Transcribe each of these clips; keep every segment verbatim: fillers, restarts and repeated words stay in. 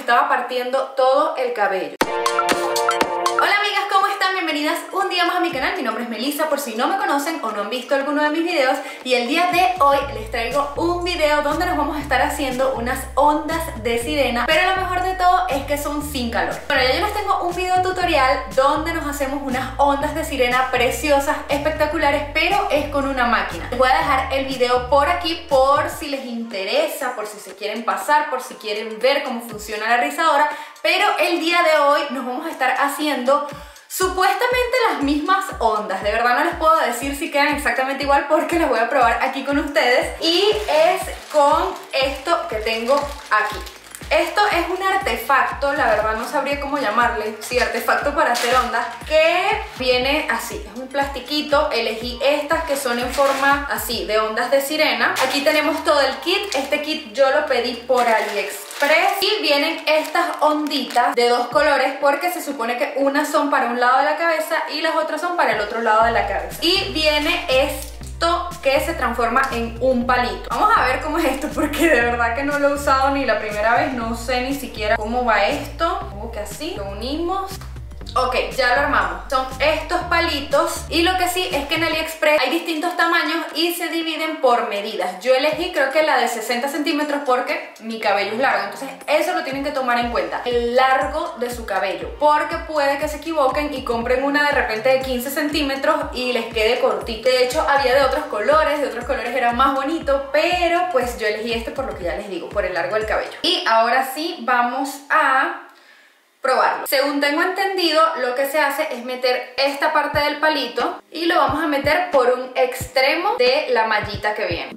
estaba partiendo todo el cabello. Hola amigas, ¿cómo están? Bienvenidas un día más a mi canal. Mi nombre es Melissa, por si no me conocen o no han visto alguno de mis videos. Y el día de hoy les traigo un video donde nos vamos a estar haciendo unas ondas de sirena. Pero lo mejor de todo es que son sin calor. Bueno, ya yo les tengo un video tutorial donde nos hacemos unas ondas de sirena preciosas, espectaculares, pero es con una máquina. Les voy a dejar el video por aquí por si les interesa, por si se quieren pasar, por si quieren ver cómo funciona la rizadora. Pero el día de hoy nos vamos a estar haciendo supuestamente las mismas ondas. De verdad no les puedo decir si quedan exactamente igual porque las voy a probar aquí con ustedes. Y es con esto que tengo aquí. Esto es un artefacto, la verdad no sabría cómo llamarle. Sí, artefacto para hacer ondas, que viene así, es un plastiquito. Elegí estas que son en forma así de ondas de sirena. Aquí tenemos todo el kit. Este kit yo lo pedí por AliExpress. Y vienen estas onditas de dos colores porque se supone que unas son para un lado de la cabeza y las otras son para el otro lado de la cabeza. Y viene este que se transforma en un palito. Vamos a ver cómo es esto porque de verdad que no lo he usado ni la primera vez. No sé ni siquiera cómo va esto. Como que así, lo unimos. Ok, ya lo armamos. Son estos palitos y lo que sí es que en AliExpress hay distintos tamaños y se dividen por medidas. Yo elegí creo que la de sesenta centímetros porque mi cabello es largo, entonces eso lo tienen que tomar en cuenta, el largo de su cabello, porque puede que se equivoquen y compren una de repente de quince centímetros y les quede cortito. De hecho había de otros colores, de otros colores era más bonito, pero pues yo elegí este por lo que ya les digo, por el largo del cabello. Y ahora sí vamos a probarlo. Según tengo entendido, lo que se hace es meter esta parte del palito y lo vamos a meter por un extremo de la mallita que viene.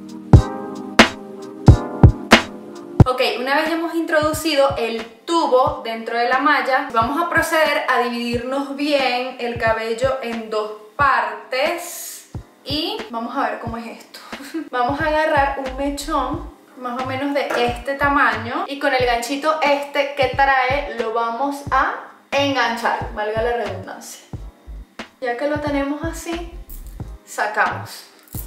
Ok, una vez hemos introducido el tubo dentro de la malla, vamos a proceder a dividirnos bien el cabello en dos partes y vamos a ver cómo es esto. Vamos a agarrar un mechón más o menos de este tamaño y con el ganchito este que trae lo vamos a enganchar, valga la redundancia. Ya que lo tenemos así, sacamos.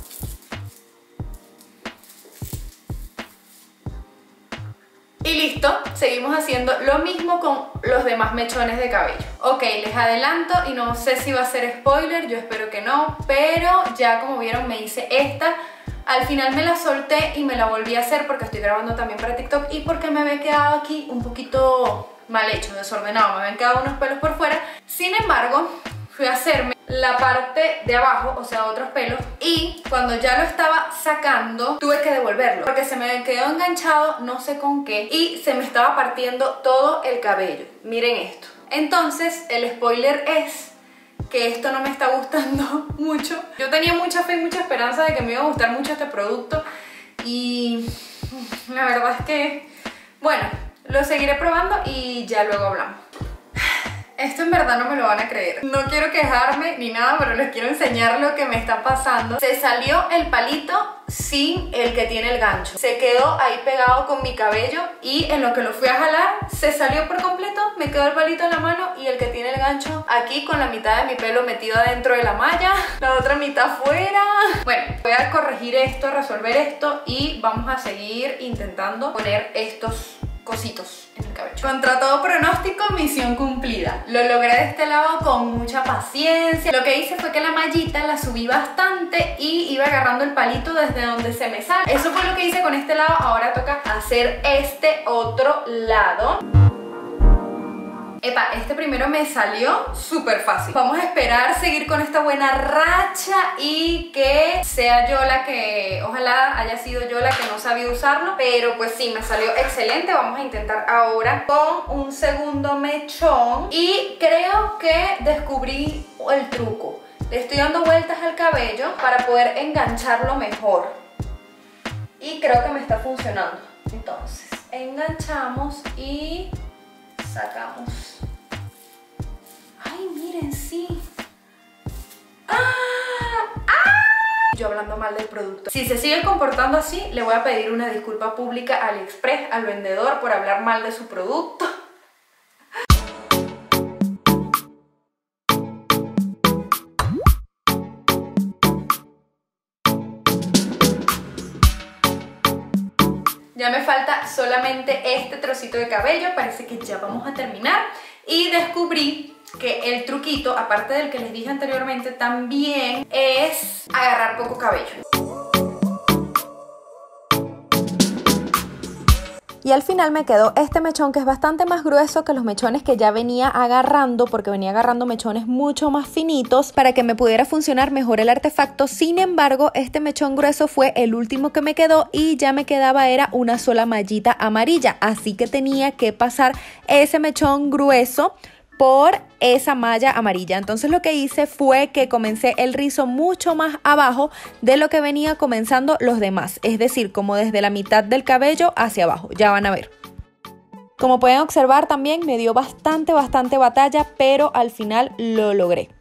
Y listo, seguimos haciendo lo mismo con los demás mechones de cabello. Ok, les adelanto y no sé si va a ser spoiler, yo espero que no, pero ya como vieron me hice esta. Al final me la solté y me la volví a hacer porque estoy grabando también para TikTok y porque me había quedado aquí un poquito mal hecho, desordenado, me habían quedado unos pelos por fuera. Sin embargo, fui a hacerme la parte de abajo, o sea, otros pelos, y cuando ya lo estaba sacando tuve que devolverlo porque se me quedó enganchado no sé con qué y se me estaba partiendo todo el cabello. Miren esto. Entonces, el spoiler es que esto no me está gustando mucho. Yo tenía mucha fe y mucha esperanza de que me iba a gustar mucho este producto y la verdad es que, bueno, lo seguiré probando y ya luego hablamos. Esto en verdad no me lo van a creer. No quiero quejarme ni nada, pero les quiero enseñar lo que me está pasando. Se salió el palito sin el que tiene el gancho. Se quedó ahí pegado con mi cabello y en lo que lo fui a jalar, se salió por completo. Me quedó el palito en la mano y el que tiene el gancho aquí con la mitad de mi pelo metido adentro de la malla, la otra mitad fuera. Bueno, voy a corregir esto, resolver esto y vamos a seguir intentando poner estos cositos en el cabello. Contra todo pronóstico, misión cumplida. Lo logré de este lado con mucha paciencia. Lo que hice fue que la mallita la subí bastante y iba agarrando el palito desde donde se me sale. Eso fue lo que hice con este lado. Ahora toca hacer este otro lado. Epa, este primero me salió súper fácil. Vamos a esperar seguir con esta buena racha y que sea yo la que, ojalá haya sido yo la que no sabía usarlo, pero pues sí, me salió excelente. Vamos a intentar ahora con un segundo mechón y creo que descubrí el truco. Le estoy dando vueltas al cabello para poder engancharlo mejor y creo que me está funcionando. Entonces, enganchamos y sacamos. Ay, miren, sí. ¡Ah! ¡Ah! Yo hablando mal del producto. Si se sigue comportando así, le voy a pedir una disculpa pública a AliExpress, al vendedor, por hablar mal de su producto. Ya me falta solamente este trocito de cabello, parece que ya vamos a terminar. Y descubrí que el truquito, aparte del que les dije anteriormente, también es agarrar poco cabello. Y al final me quedó este mechón que es bastante más grueso que los mechones que ya venía agarrando, porque venía agarrando mechones mucho más finitos para que me pudiera funcionar mejor el artefacto. Sin embargo, este mechón grueso fue el último que me quedó y ya me quedaba era una sola mallita amarilla, así que tenía que pasar ese mechón grueso por esa malla amarilla. Entonces lo que hice fue que comencé el rizo mucho más abajo de lo que venía comenzando los demás, es decir, como desde la mitad del cabello hacia abajo, ya van a ver. Como pueden observar también me dio bastante bastante batalla, pero al final lo logré.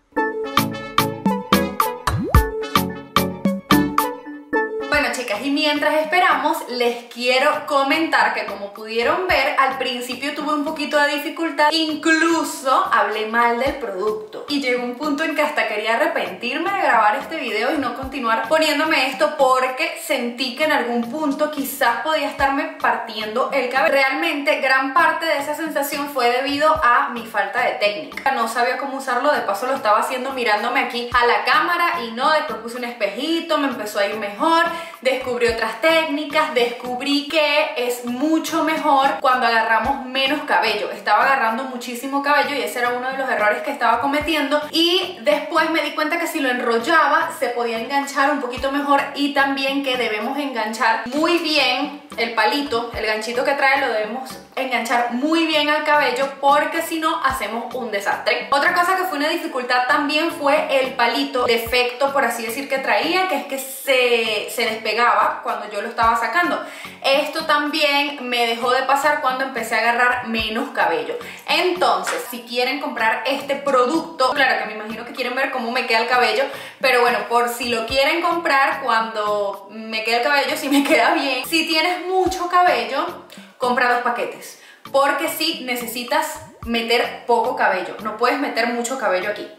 Chicas, y mientras esperamos les quiero comentar que como pudieron ver al principio tuve un poquito de dificultad, incluso hablé mal del producto y llegó un punto en que hasta quería arrepentirme de grabar este video y no continuar poniéndome esto porque sentí que en algún punto quizás podía estarme partiendo el cabello. Realmente gran parte de esa sensación fue debido a mi falta de técnica, no sabía cómo usarlo, de paso lo estaba haciendo mirándome aquí a la cámara y no, después puse un espejito, me empezó a ir mejor. Descubrí otras técnicas, descubrí que es mucho mejor cuando agarramos menos cabello. Estaba agarrando muchísimo cabello y ese era uno de los errores que estaba cometiendo, y después me di cuenta que si lo enrollaba se podía enganchar un poquito mejor, y también que debemos enganchar muy bien el palito, el ganchito que trae lo debemos enganchar muy bien al cabello porque si no hacemos un desastre. Otra cosa que fue una dificultad también fue el palito defecto, por así decir, que traía, que es que se, se despegaba cuando yo lo estaba sacando. Esto también me dejó de pasar cuando empecé a agarrar menos cabello. Entonces, si quieren comprar este producto, claro que me imagino que quieren ver cómo me queda el cabello, pero bueno, por si lo quieren comprar cuando me quede el cabello, si me queda bien. Si tienes mucho cabello, compra dos paquetes, porque si necesitas meter poco cabello, no puedes meter mucho cabello aquí.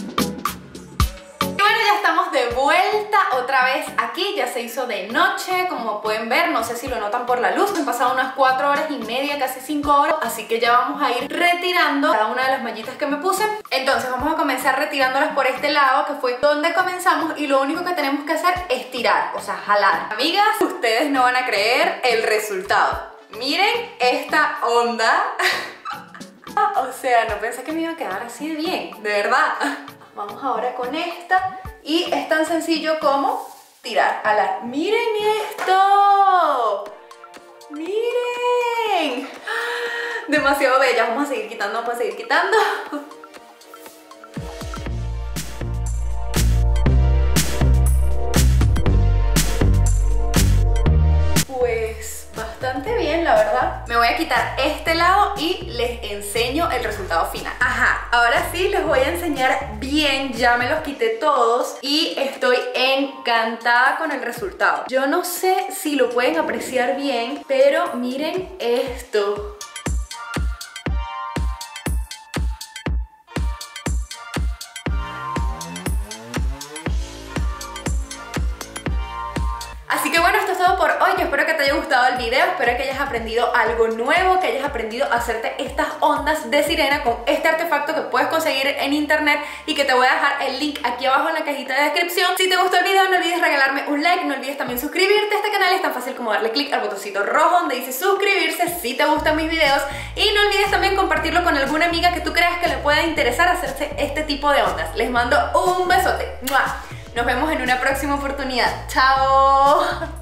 Y bueno, ya estamos de vuelta otra vez aquí, ya se hizo de noche, como pueden ver, no sé si lo notan por la luz, han pasado unas cuatro horas y media, casi cinco horas, así que ya vamos a ir retirando cada una de las mallitas que me puse. Entonces vamos a comenzar retirándolas por este lado, que fue donde comenzamos, y lo único que tenemos que hacer es tirar, o sea, jalar. Amigas, ustedes no van a creer el resultado. Miren esta onda. O sea, no pensé que me iba a quedar así de bien, de verdad. Vamos ahora con esta y es tan sencillo como tirar, jalar. ¡Miren esto! ¡Miren! Demasiado bella. Vamos a seguir quitando, vamos a seguir quitando. Pues bastante bien, la verdad. Me voy a quitar este lado y les enseño el resultado final. Ajá, ahora sí les voy a enseñar bien. Ya me los quité todos y estoy encantada con el resultado. Yo no sé si lo pueden apreciar bien, pero miren esto. Así que bueno, esto es todo por hoy. Yo espero que te haya gustado el video, espero que hayas aprendido algo nuevo, que hayas aprendido a hacerte estas ondas de sirena con este artefacto que puedes conseguir en internet y que te voy a dejar el link aquí abajo en la cajita de descripción. Si te gustó el video, no olvides regalarme un like, no olvides también suscribirte a este canal. Es tan fácil como darle click al botoncito rojo donde dice suscribirse si te gustan mis videos, y no olvides también compartirlo con alguna amiga que tú creas que le pueda interesar hacerse este tipo de ondas. Les mando un besote. ¡Mua! Nos vemos en una próxima oportunidad. ¡Chao!